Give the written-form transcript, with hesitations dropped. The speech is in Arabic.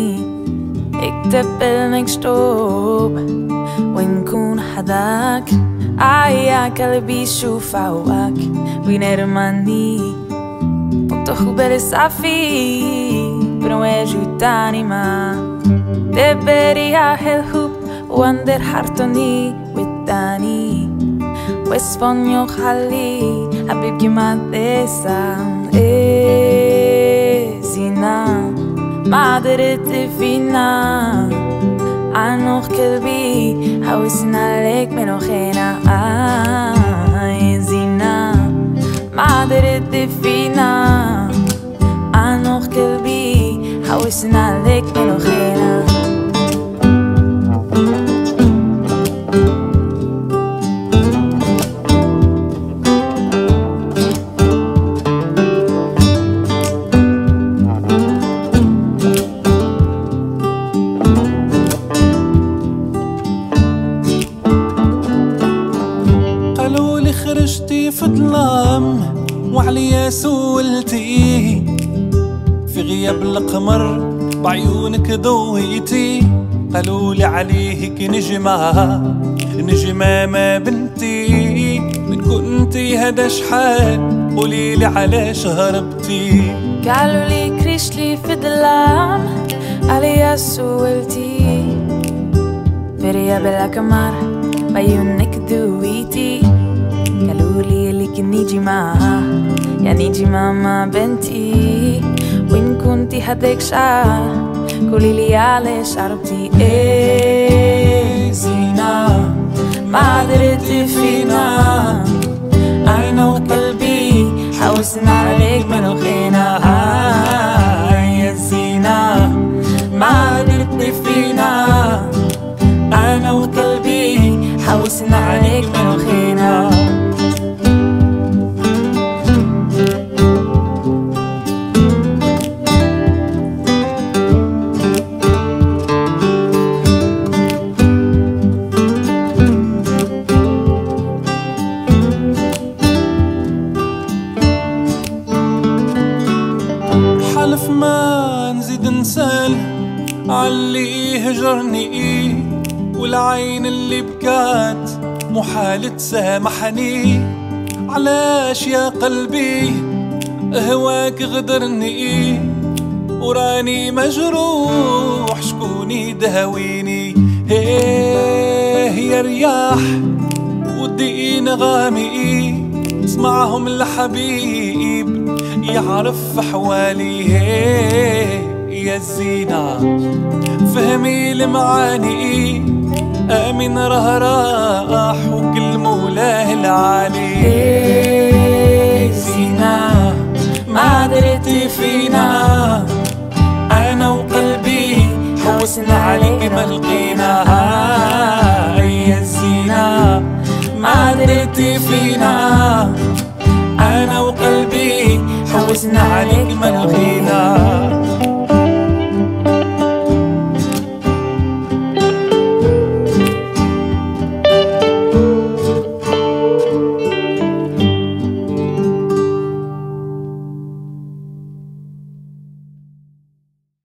اكتب بالمكتوب ونكون حداك يا قلبي شوف عواك ونرماني وتخو بالصافي بنواجه تاني ما تبري هالهوب واندر حرتني والتاني واسبانيو خلي حبيبي ما تسام زينة ما درت فينا عنوخ قلبي حوسنا عليك من وخينا زينة ما درت فينا عنوخ قلبي حوسنا عليك من وخينا خرجتي في ظلام وعليا سولتي في غياب القمر بعيونك ضويتي قالولي عليك نجمة ما بنتي من كنتي هدا شحال قوليلي علاش هربتي قالولي كريشلي في ظلام عليا سولتي في غياب القمر بعيونك ضويتي قالولي ليك نجمة يا نجمة ما بنتي وين كنتي هداك شعر قوليلي علاش عربتي زينة ما درت فينا أنا وقلبي حوسنا عليك من وخينا يا زينة ما درت فينا أنا وقلبي حوسنا عليك من وخينا حلف ما نزيد نسال علي هجرني والعين اللي بكات محال تسامحني علاش يا قلبي هواك غدرني وراني مجروح شكون يداويني يا رياح ودي نغامي اسمعهم الحبيب يعرف حوالي يا الزينة فهمي المعاني آمن راح وكل مولاه العالي زينة ما درتي فينا أنا وقلبي حوسنا عليك ما لقينا يا الزينة ما درتي فينا أنا وقلبي حوسنا عليك ما لقينا